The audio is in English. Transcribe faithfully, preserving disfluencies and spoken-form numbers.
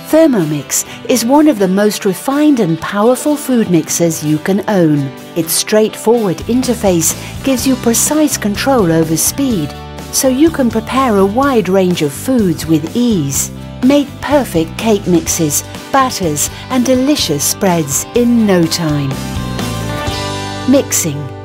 Thermomix is one of the most refined and powerful food mixers you can own. Its straightforward interface gives you precise control over speed, so you can prepare a wide range of foods with ease. Make perfect cake mixes, batters and delicious spreads in no time. Mixing.